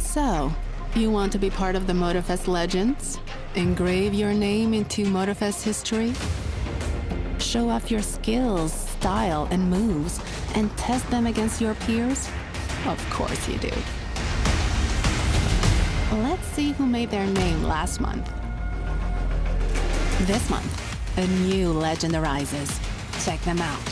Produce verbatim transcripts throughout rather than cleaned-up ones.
So, you want to be part of the Motorfest legends? Engrave your name into Motorfest history? Show off your skills, style, and moves, and test them against your peers? Of course you do. Let's see who made their name last month. This month, a new legend arises. Check them out.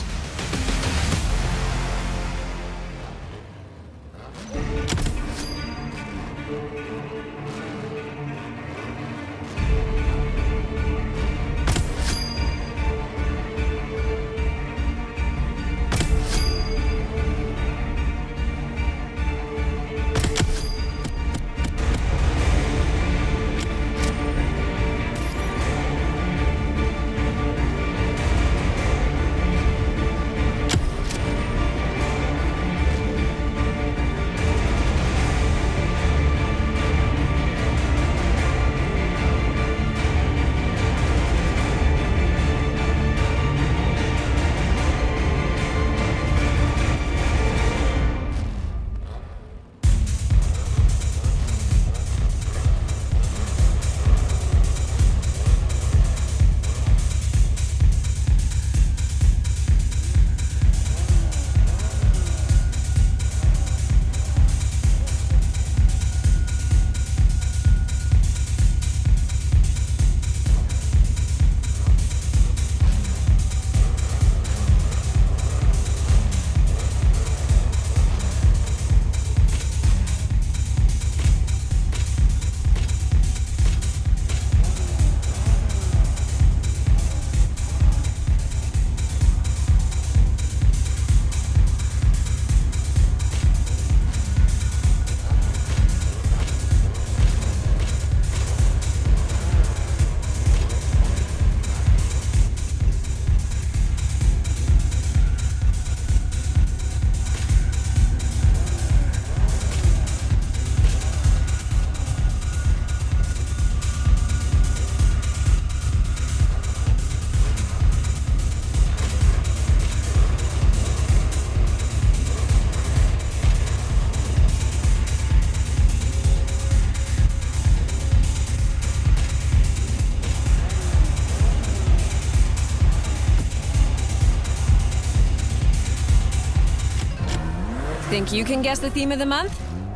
Think you can guess the theme of the month?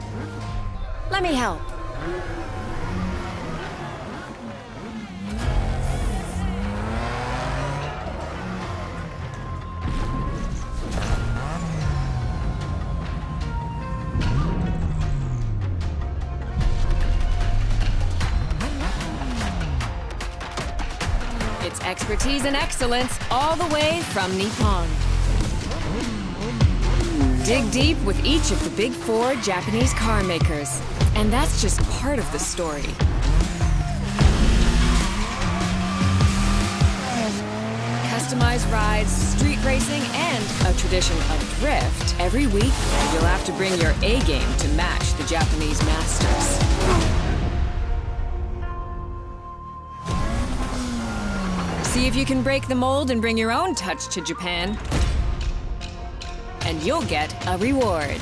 Let me help. It's expertise and excellence all the way from Nippon. Dig deep with each of the big four Japanese car makers. And that's just part of the story. Customized rides, street racing, and a tradition of drift. Every week, you'll have to bring your A game to match the Japanese masters. See if you can break the mold and bring your own touch to Japan. And you'll get a reward.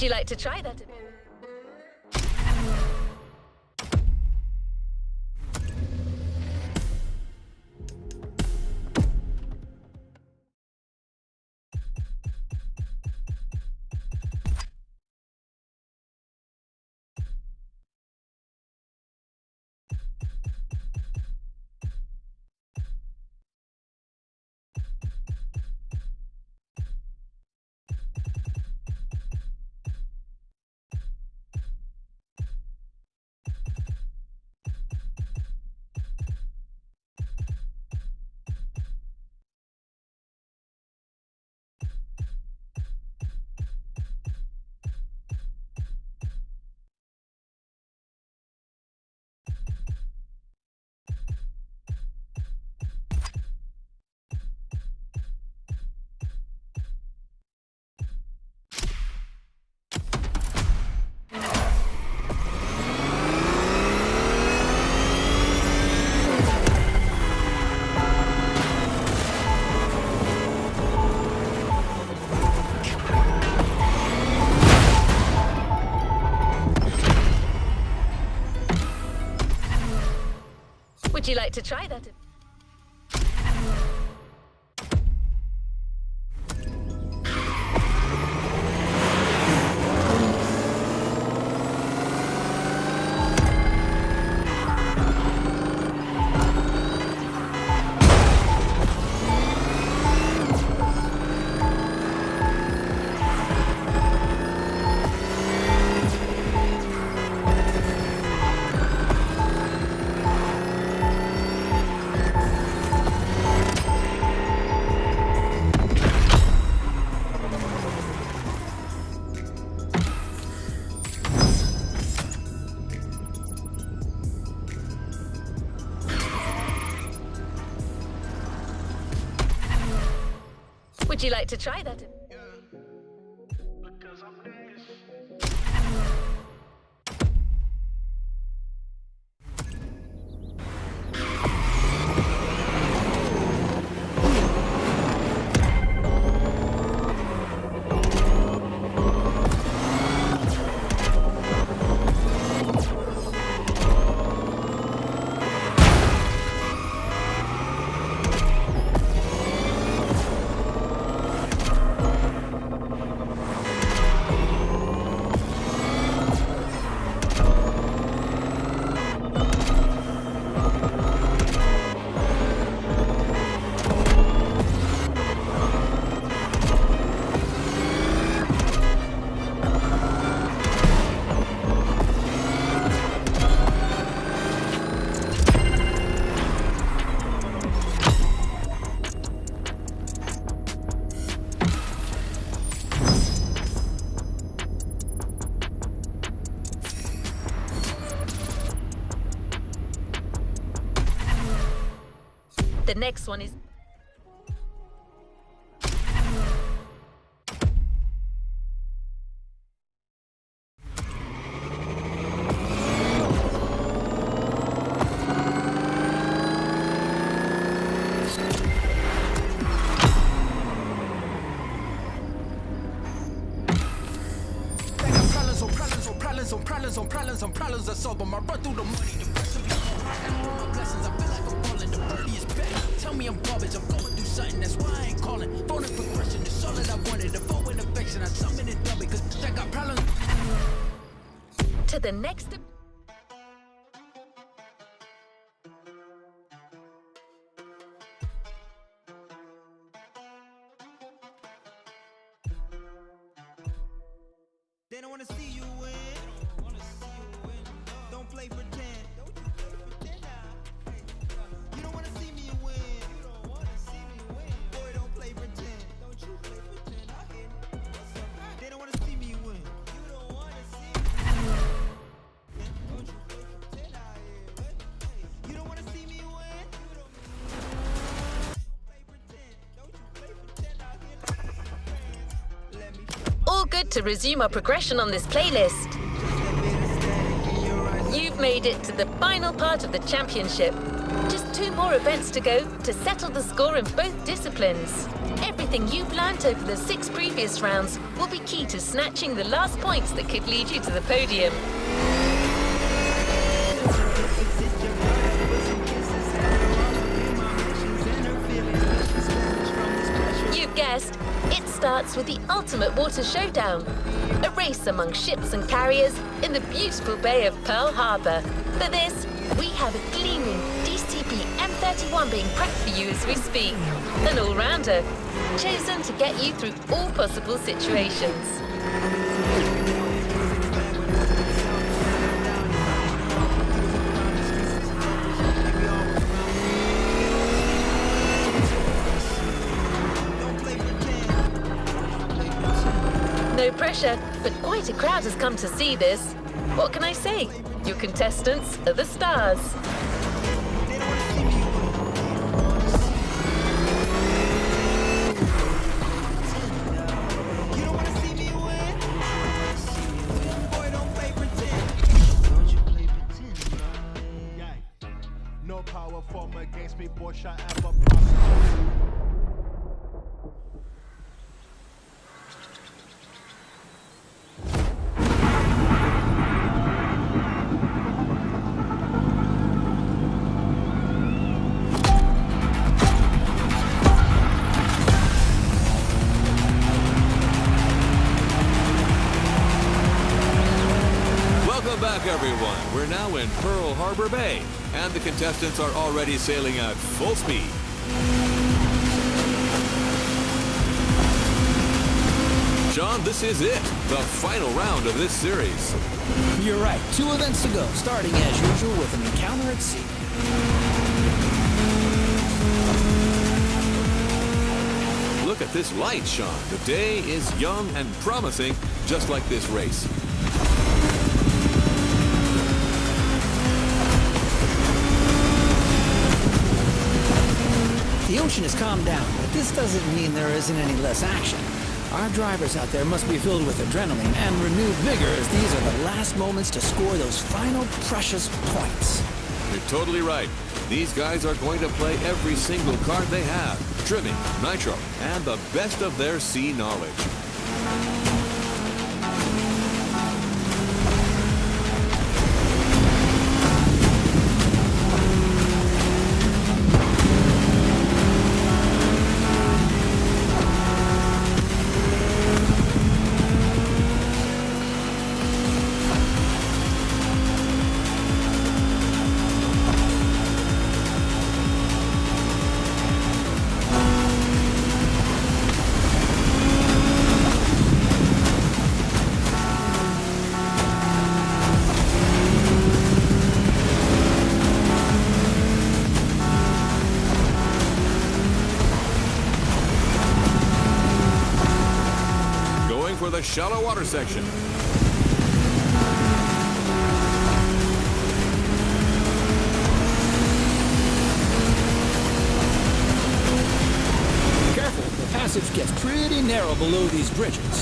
you like to try that? Would you like to try that? Would you like to try that? The next one is... Problems on problems on problems on problems I solve them. I run through the money, the rest of me my blessings. I feel like I'm falling, the birdie is back. Tell me I'm garbage, I'm going through something, that's why I ain't calling. Phone and progression, it's all that I wanted. The phone with affection, I summon it double, cause I got problems. To the next... They don't wanna see you win. Don't play pretend. You don't wanna see me win. You don't wanna see me win. Boy, don't play pretend. Don't you play pretend. I hear it. They don't wanna see me win. You don't wanna see me win. Don't you play pretend. I hear it. You don't wanna see me win. You don't play pretend. Don't you play pretend. I hear it. Let me. All good to resume our progression on this playlist. You've You've made it to the final part of the championship. Just two more events to go to settle the score in both disciplines. Everything you've learnt over the six previous rounds will be key to snatching the last points that could lead you to the podium. You've guessed, it starts with the ultimate water showdown. A race among ships and carriers in the beautiful Bay of Pearl Harbor. For this, we have a gleaming D C B M thirty-one being prepped for you as we speak. An all-rounder, chosen to get you through all possible situations. No pressure, but quite a crowd has come to see this. What can I say? Your contestants are the stars. No power form against me, boy, shall ever prosper. Welcome back, everyone. We're now in Pearl Harbor Bay, and the contestants are already sailing at full speed. Sean, this is it, the final round of this series. You're right. Two events to go, starting as usual with an encounter at sea. Look at this light, Sean. The day is young and promising, just like this race. The ocean has calmed down, but this doesn't mean there isn't any less action. Our drivers out there must be filled with adrenaline and renewed vigor, as these are the last moments to score those final precious points. You're totally right. These guys are going to play every single card they have. Trimming, nitro, and the best of their sea knowledge. For the shallow water section. Careful, the passage gets pretty narrow below these bridges.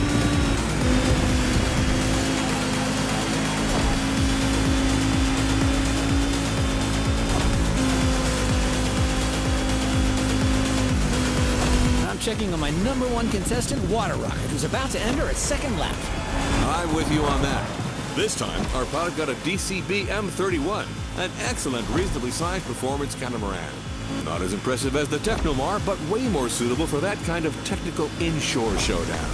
Checking on my number one contestant, Water Rocket, who's about to enter its second lap. I'm with you on that. This time, our pilot got a D C B M thirty-one, an excellent, reasonably sized performance catamaran. Not as impressive as the Technomar, but way more suitable for that kind of technical inshore showdown.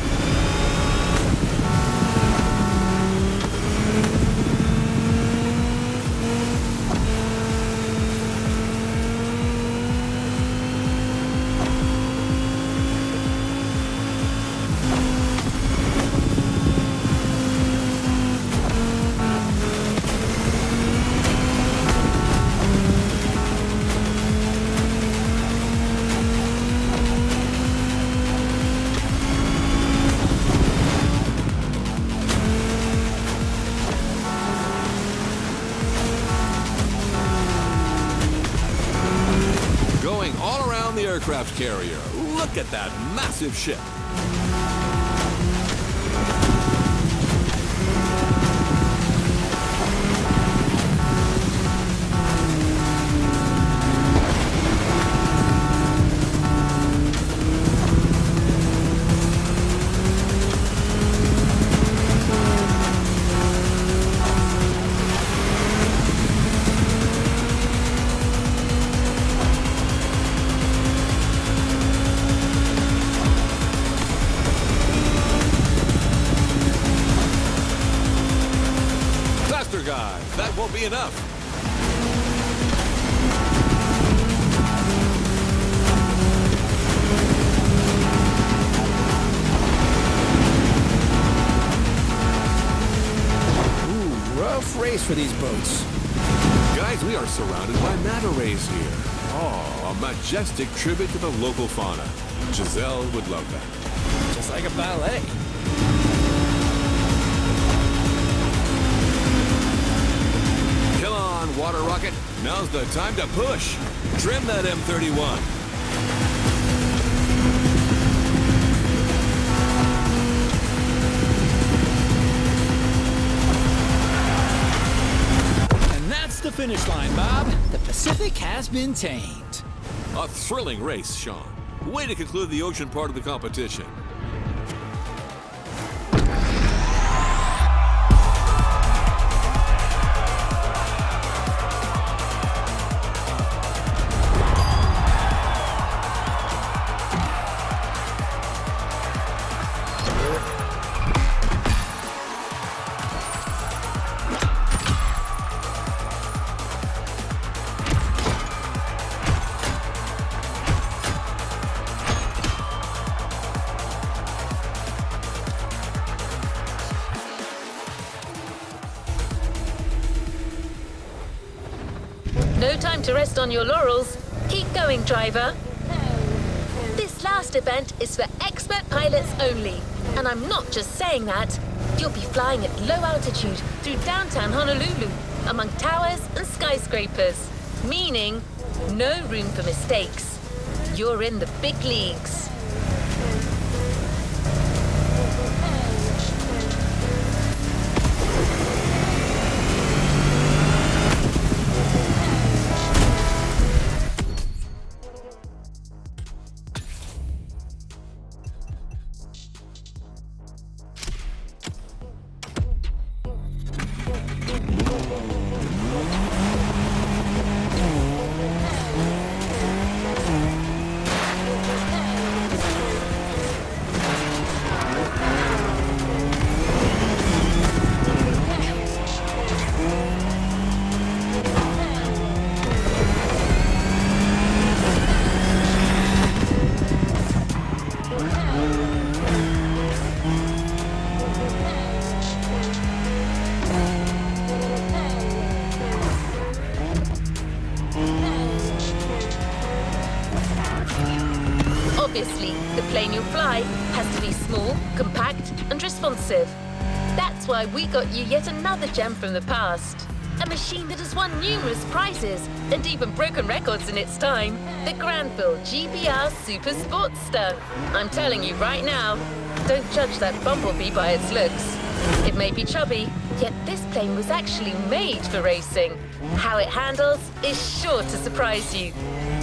Aircraft carrier. Look at that massive ship. surrounded by manta rays here. Oh, a majestic tribute to the local fauna. Giselle would love that. Just like a ballet. Come on, Water Rocket. Now's the time to push. Trim that M thirty-one. And that's the finish line, Bob. The Pacific has been tamed. A thrilling race, Sean. Way to conclude the ocean part of the competition. No time to rest on your laurels. Keep going, driver. This last event is for expert pilots only. And I'm not just saying that. You'll be flying at low altitude through downtown Honolulu, among towers and skyscrapers. Meaning, no room for mistakes. You're in the big leagues. Obviously, the plane you fly has to be small, compact, and responsive. That's why we got you yet another gem from the past. A machine that has won numerous prizes and even broken records in its time. The Granville G B R Super Sportster. I'm telling you right now, don't judge that bumblebee by its looks. It may be chubby, yet this plane was actually made for racing. How it handles is sure to surprise you.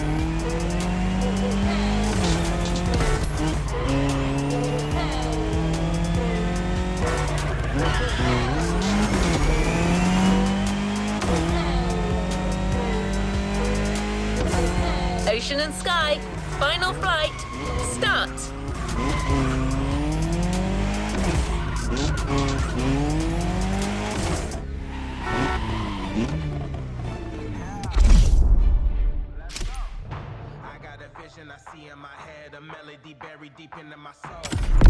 Ocean and sky, final flight, start. I got a vision I see in my head, a melody buried deep into my soul.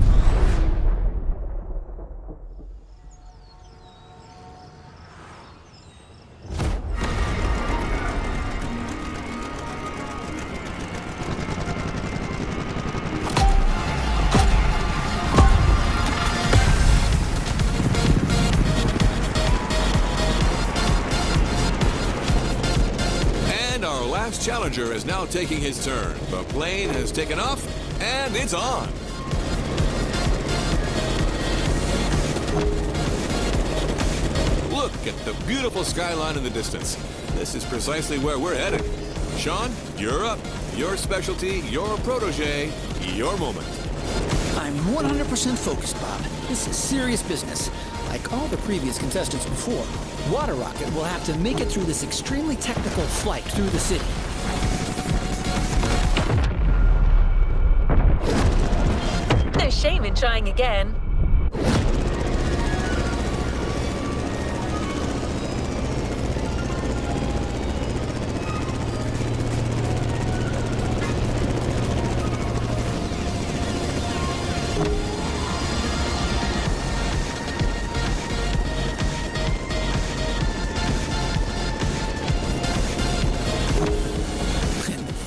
Challenger is now taking his turn. The plane has taken off, and it's on. Look at the beautiful skyline in the distance. This is precisely where we're headed. Sean, you're up. Your specialty, your protege, your moment. I'm one hundred percent focused, Bob. This is serious business. Like all the previous contestants before, Water Rocket will have to make it through this extremely technical flight through the city. No shame in trying again.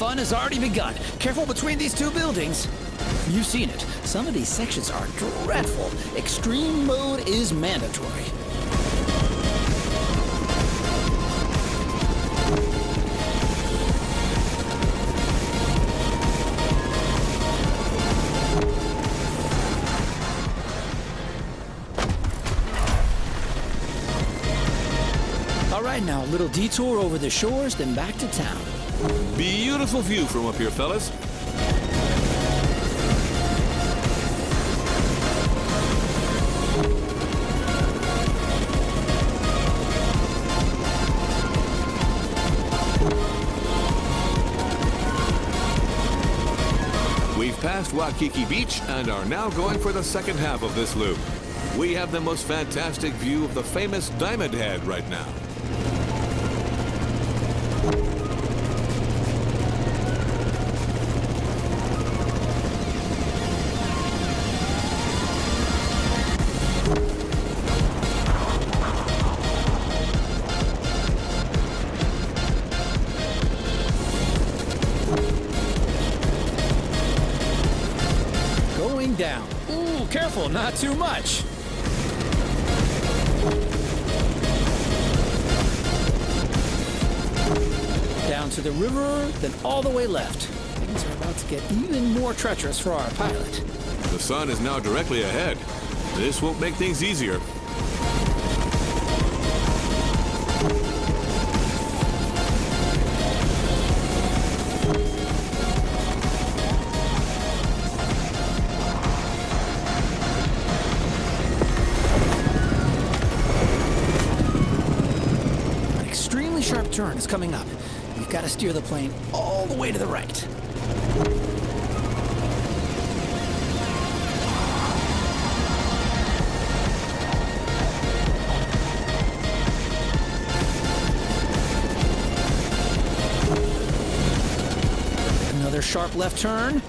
fun has already begun. Careful between these two buildings. You've seen it. Some of these sections are dreadful. Extreme mode is mandatory. All right, now a little detour over the shores, then back to town. Beautiful view from up here, fellas. We've passed Waikiki Beach and are now going for the second half of this loop. We have the most fantastic view of the famous Diamond Head right now. Going down. Ooh, careful, not too much. Down to the river, then all the way left. Things are about to get even more treacherous for our pilot. The sun is now directly ahead. This won't make things easier. An extremely sharp turn is coming up. You've got to steer the plane all the way to the right. Another sharp left turn.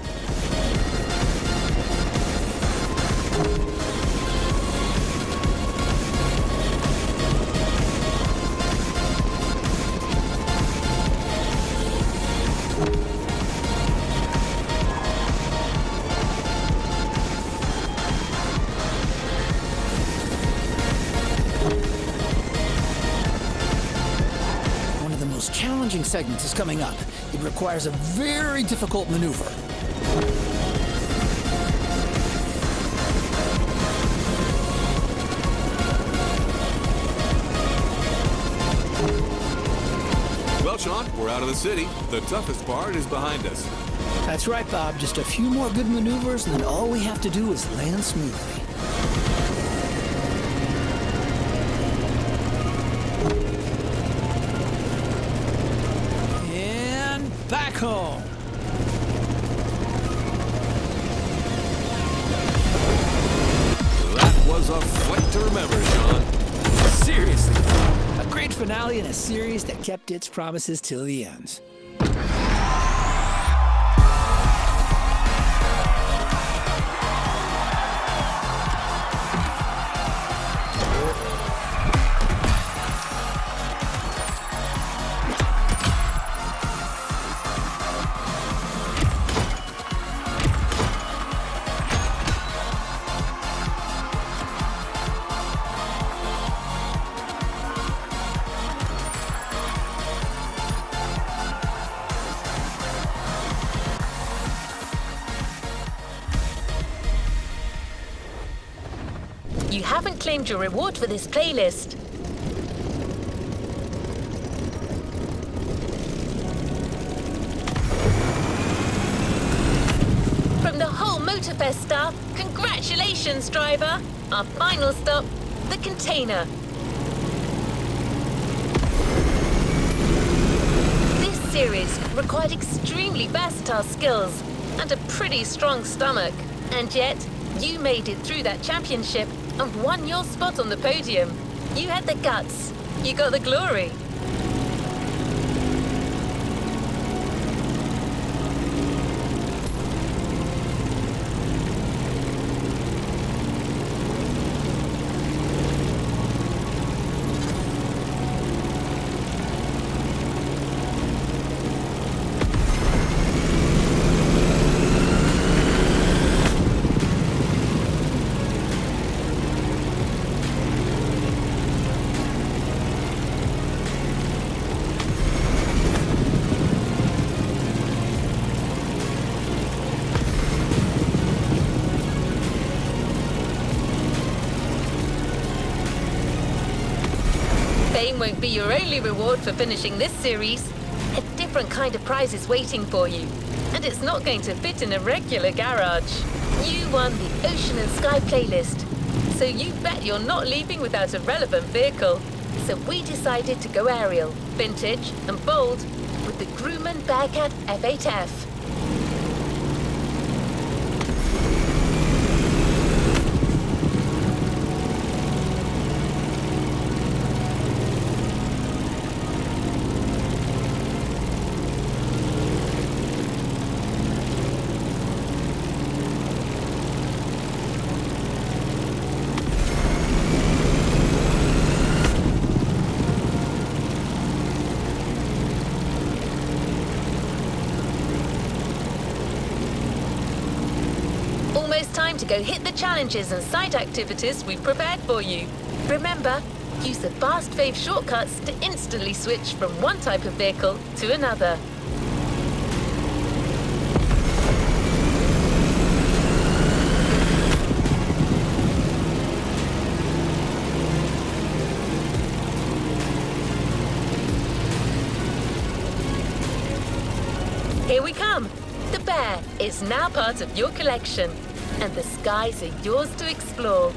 One of the most challenging segments is coming up. It requires a very difficult maneuver. Well, Sean, we're out of the city. The toughest part is behind us. That's right, Bob. Just a few more good maneuvers, and then all we have to do is land smoothly. And back home. That was a flight to remember, Sean. Seriously, a great finale in a series that kept its promises till the end. You haven't claimed your reward for this playlist. From the whole Motorfest staff, congratulations, driver! Our final stop, the container. This series required extremely versatile skills and a pretty strong stomach. And yet, you made it through that championship and won your spot on the podium. You had the guts. You got the glory. won't be your only reward for finishing this series. A different kind of prize is waiting for you, and it's not going to fit in a regular garage. You won the Ocean and Sky playlist, so you bet you're not leaving without a relevant vehicle. So we decided to go aerial, vintage, and bold with the Grumman Bearcat F eight F. Time to go hit the challenges and side activities we've prepared for you. Remember, use the Fast Fave shortcuts to instantly switch from one type of vehicle to another. Here we come. The Bear is now part of your collection, and the skies are yours to explore.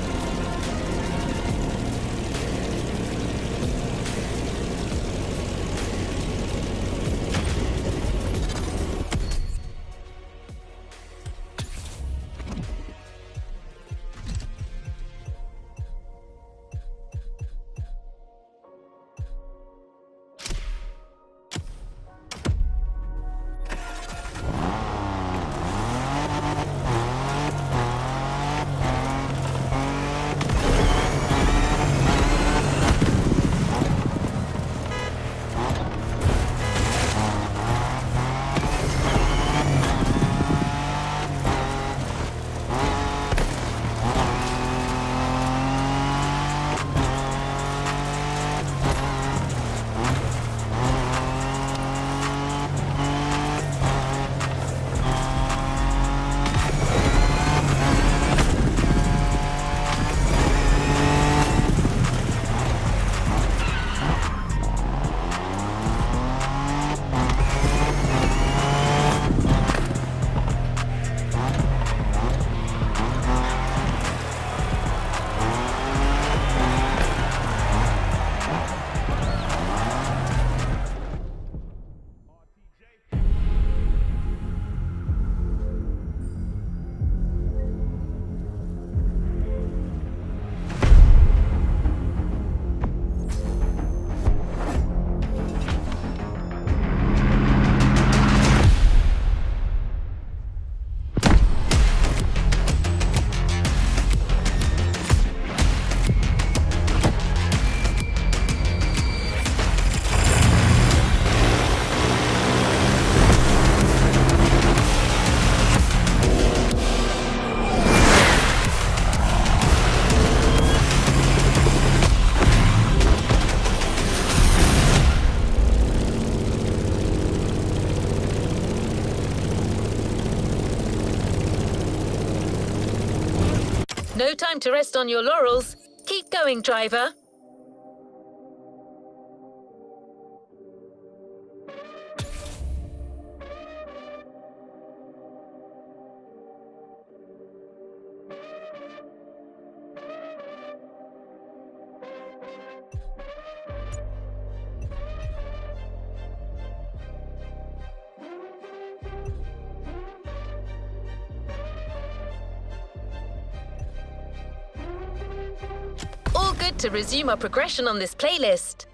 No time to rest on your laurels. Keep going, driver. Good to resume our progression on this playlist.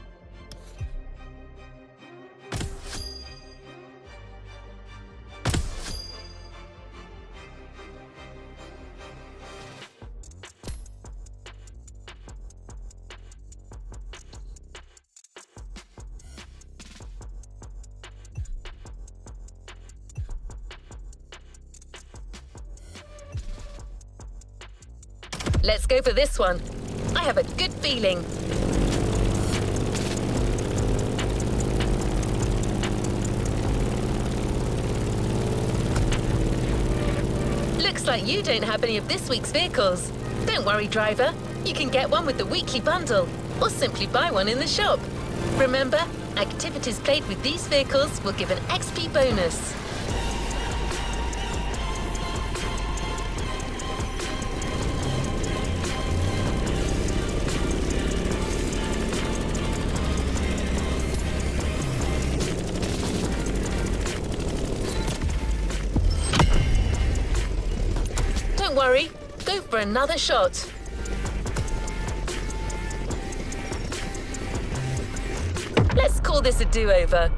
Let's go for this one. I have a good feeling. Looks like you don't have any of this week's vehicles. Don't worry, driver. You can get one with the weekly bundle. or simply buy one in the shop. Remember, activities played with these vehicles will give an X P bonus. Don't worry, go for another shot. Let's call this a do-over.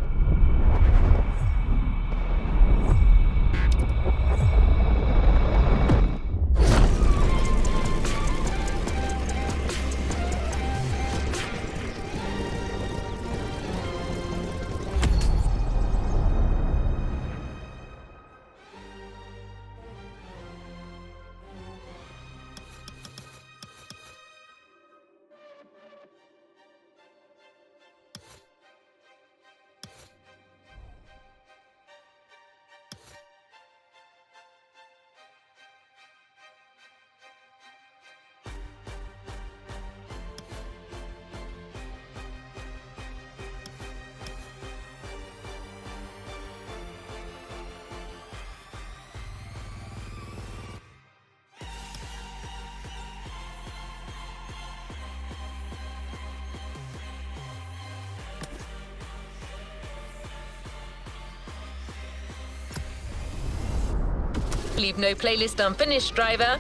Leave no playlist unfinished, driver.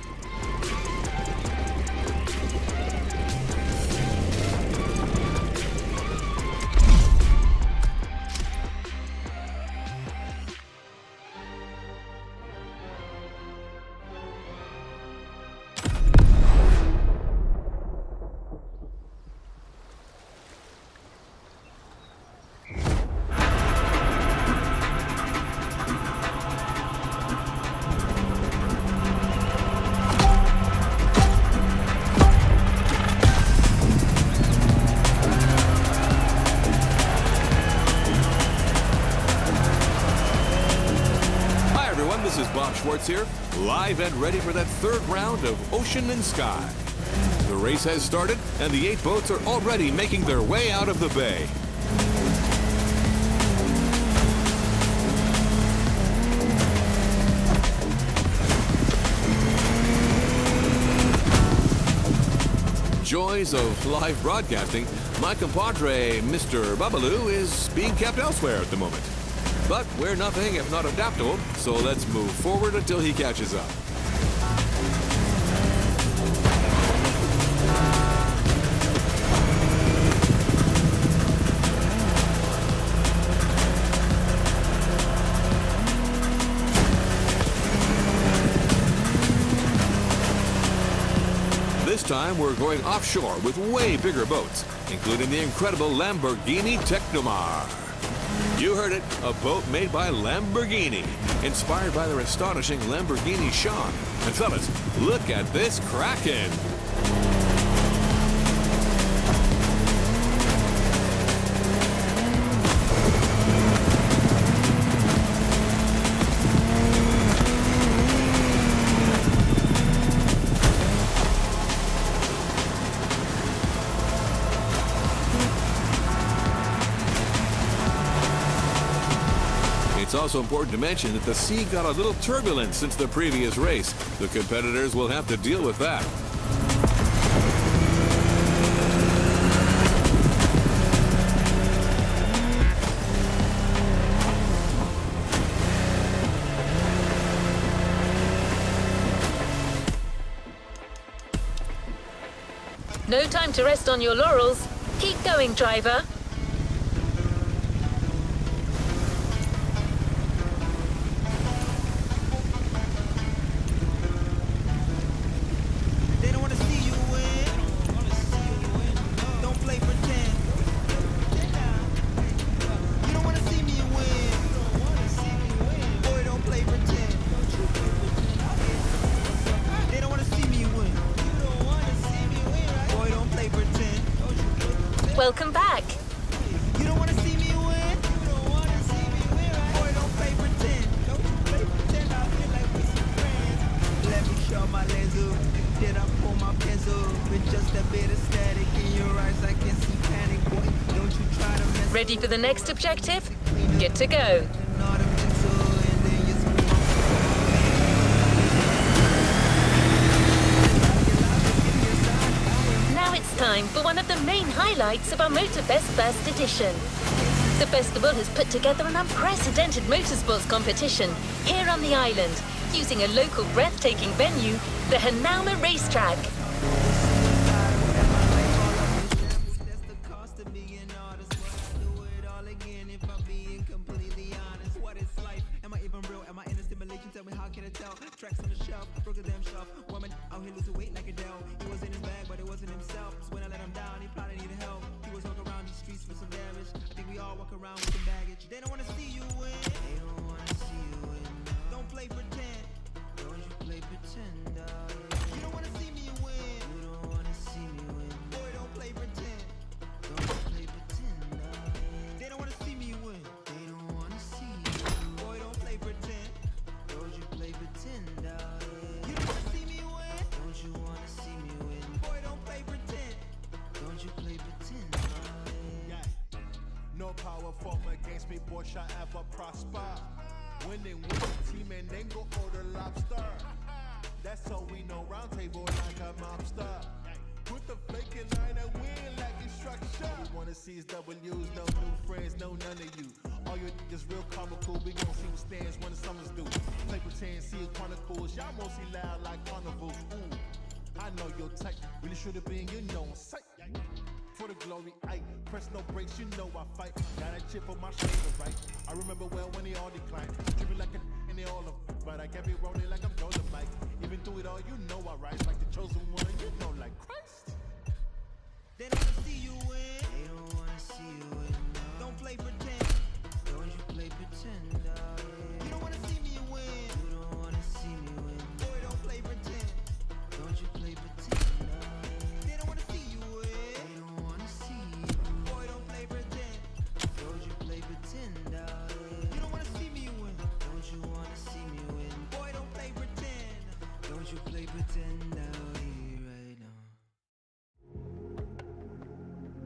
This is Bob Schwartz here, live and ready for that third round of Ocean and Sky. The race has started, and the eight boats are already making their way out of the bay. Joys of live broadcasting, my compadre, Mister Babalu, is being kept elsewhere at the moment. But we're nothing if not adaptable, so let's move forward until he catches up. This time we're going offshore with way bigger boats, including the incredible Lamborghini Technomar. You heard it, a boat made by Lamborghini, inspired by their astonishing Lamborghini Sean. And fellas, look at this Kraken. It's also important to mention that the sea got a little turbulent since the previous race. The competitors will have to deal with that. No time to rest on your laurels. Keep going, driver. Welcome back. You don't wanna see me win. You don't wanna see me win. Boy, don't play pretend. Don't you play pretend. I feel like we some friends. Let me show my lens up. Did I pull my pencil with just a bit of static in your eyes? I Ready for the next objective? Good to go. Now it's time for one of the main highlights of our Motorfest First Edition. The festival has put together an unprecedented motorsports competition here on the island, using a local breathtaking venue, the Hanauma Racetrack. Power from against me, boy, shall ever prosper. Winning with the team and then go order lobster. That's how we know round table like a mobster. Put the flake in line and win like instruction. All we wanna see is W's, no new friends, no none of you. All your niggas real comical, we gon' see what stands when the summers do. Play pretend, see it chronicles, y'all mostly loud like carnivals. Ooh, I know your type, really should've been, you know, on sight. For the glory, I press no brakes, you know I fight. Got that chip on my shoulder, right? I remember well when they all declined. Dripping like a and they all of, but I can't be rolling like I'm Dolomite. Even through it all, you know I rise like the chosen one, you know, like Christ. They don't wanna see you win. They don't wanna see you win. No. Don't play pretend. Don't you play pretend. Oh, yeah. You don't wanna see me win. You don't wanna see me win. Boy, don't play pretend. Don't you play pretend. Oh, yeah. They don't wanna see you win. They don't wanna see you. Boy, don't play pretend. Don't you play pretend. Oh, yeah. You don't wanna see me win. Don't you wanna see me win. Boy, don't play pretend. Don't you play pretend. Oh, yeah, right now.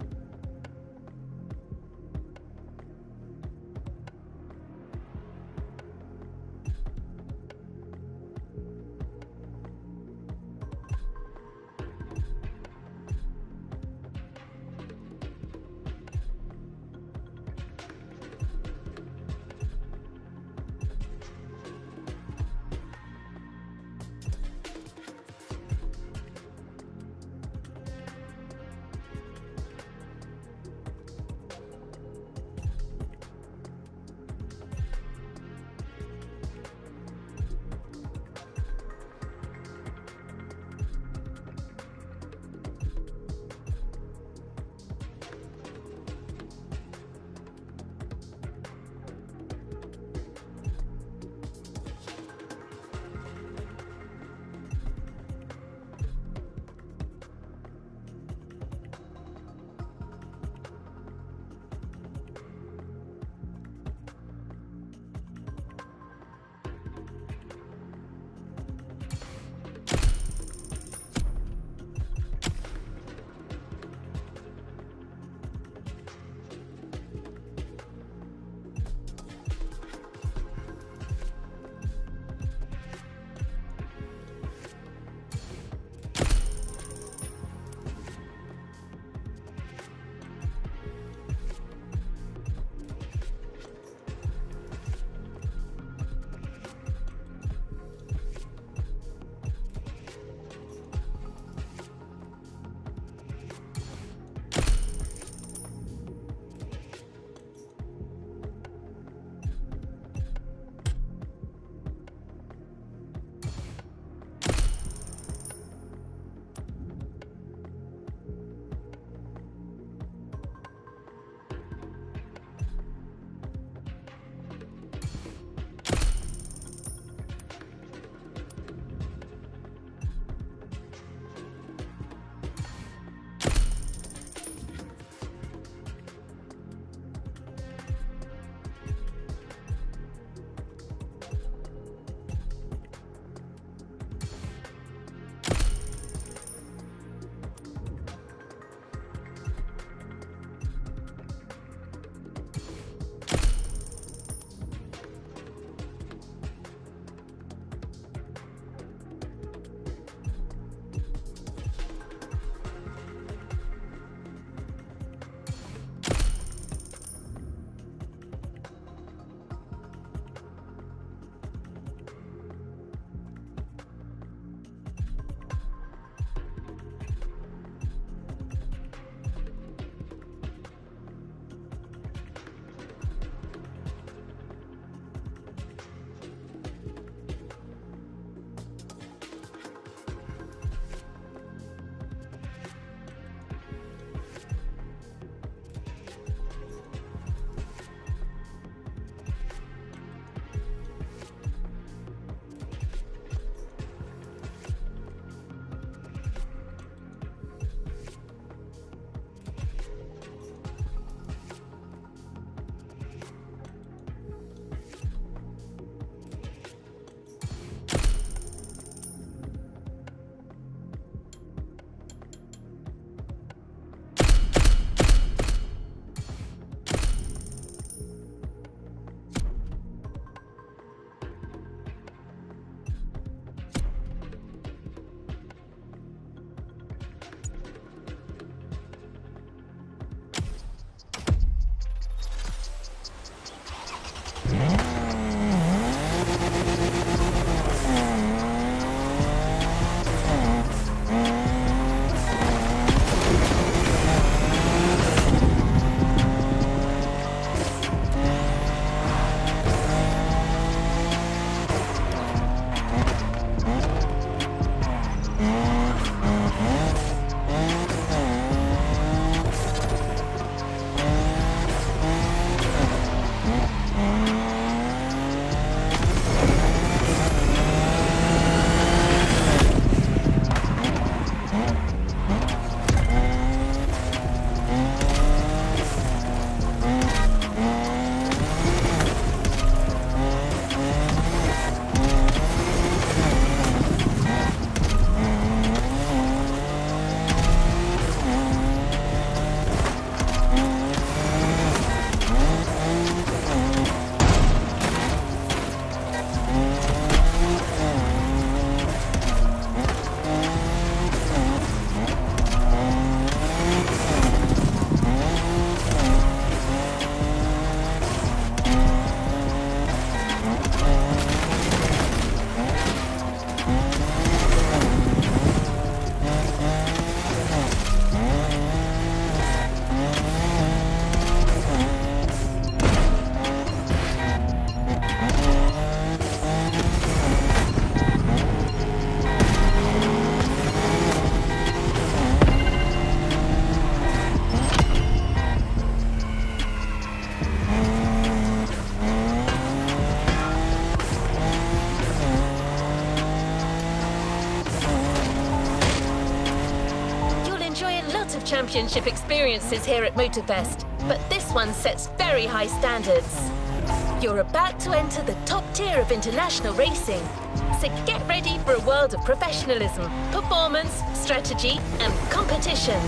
Championship experiences here at Motorfest, but this one sets very high standards. You're about to enter the top tier of international racing, so get ready for a world of professionalism, performance, strategy, and competition.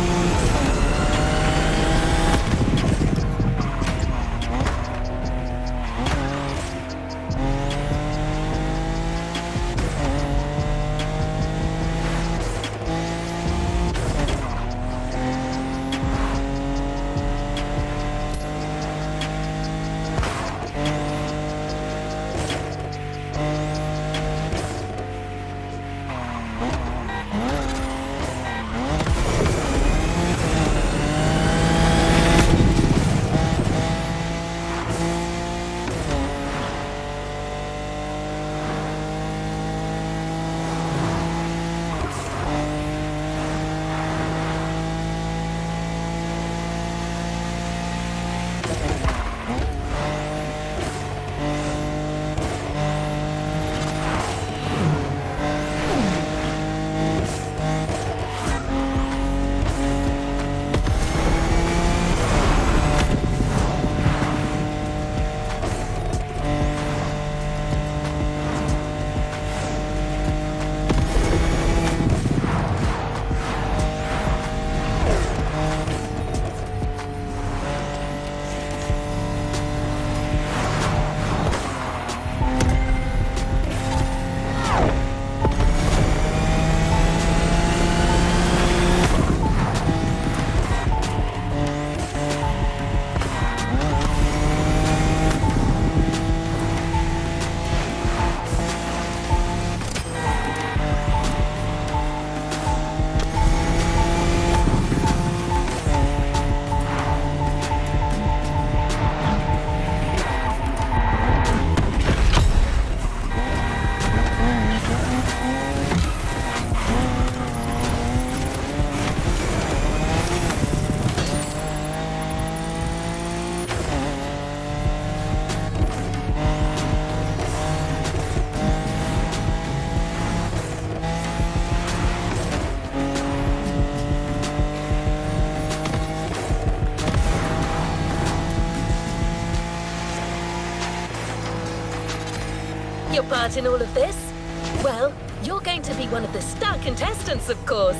Your part in all of this? Well, you're going to be one of the star contestants, of course.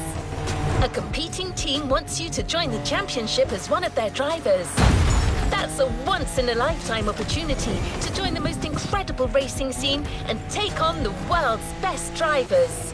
A competing team wants you to join the championship as one of their drivers. That's a once-in-a-lifetime opportunity to join the most incredible racing scene and take on the world's best drivers.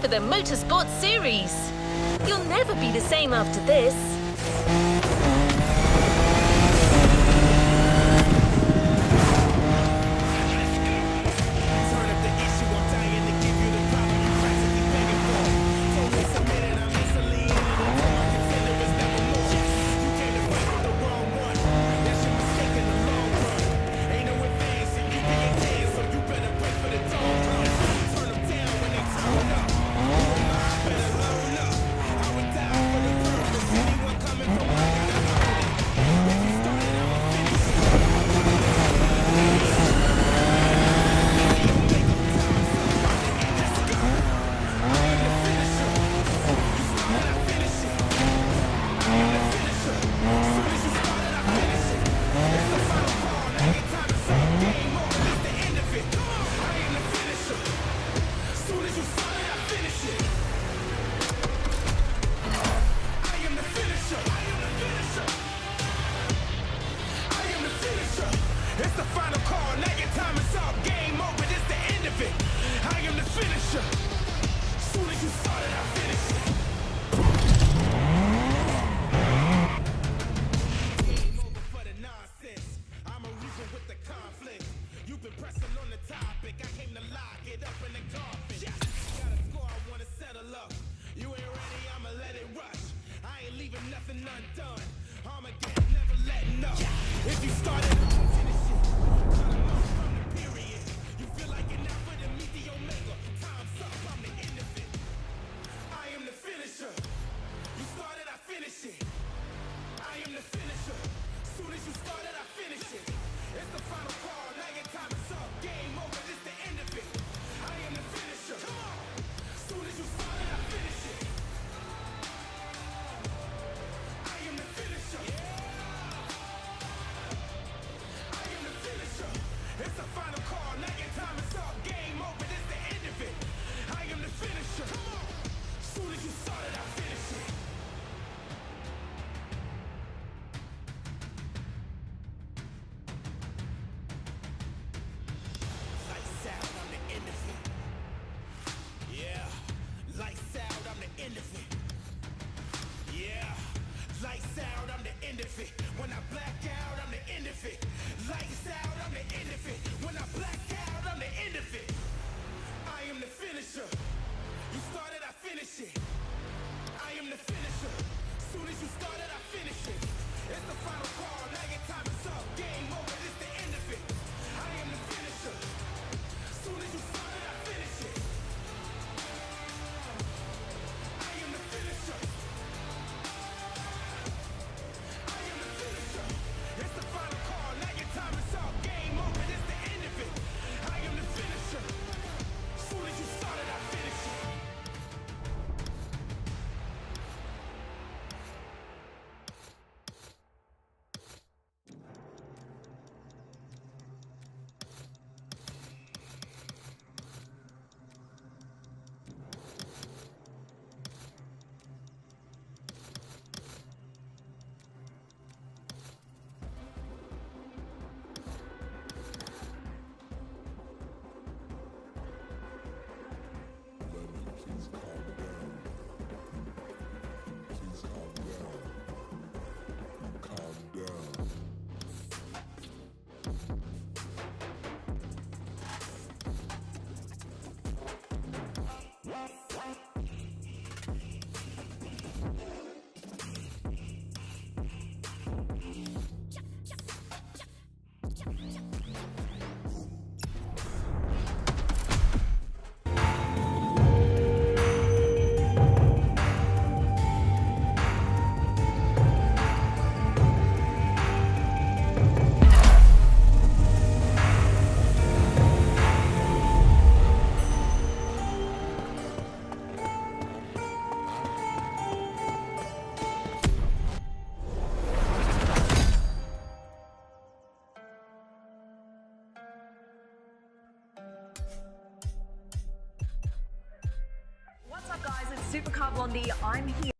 for the Motorsport Series. You'll never be the same after this. Supercar Blondie, I'm here.